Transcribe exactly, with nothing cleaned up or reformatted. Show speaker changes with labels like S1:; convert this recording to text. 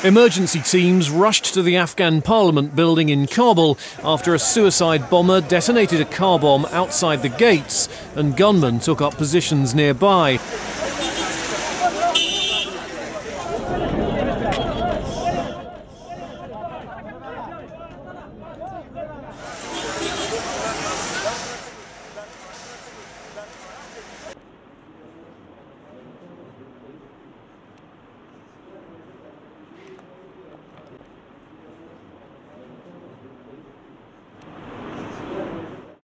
S1: Emergency teams rushed to the Afghan parliament building in Kabul after a suicide bomber detonated a car bomb outside the gates and gunmen took up positions nearby.